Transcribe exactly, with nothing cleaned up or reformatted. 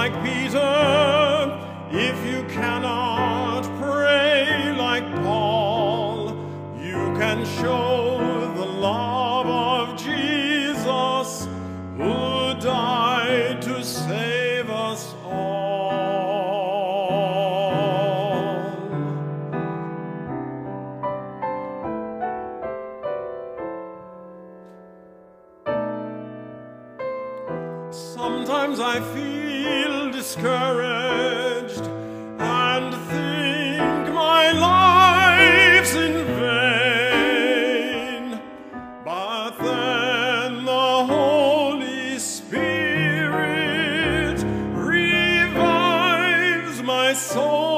like Peter, if you cannot pray like Paul, you can show the love of Jesus, who died to save us all. Sometimes I feel discouraged and think my life's in vain, but then the Holy Spirit revives my soul.